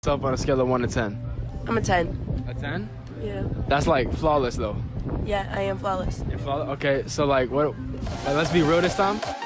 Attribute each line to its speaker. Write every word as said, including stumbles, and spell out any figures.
Speaker 1: Yourself on a scale of one to ten.
Speaker 2: I'm a ten.
Speaker 1: A ten?
Speaker 2: Yeah.
Speaker 1: That's like flawless though.
Speaker 2: Yeah, I am flawless.
Speaker 1: You're flawless? Okay, so like what, like, let's be real this time.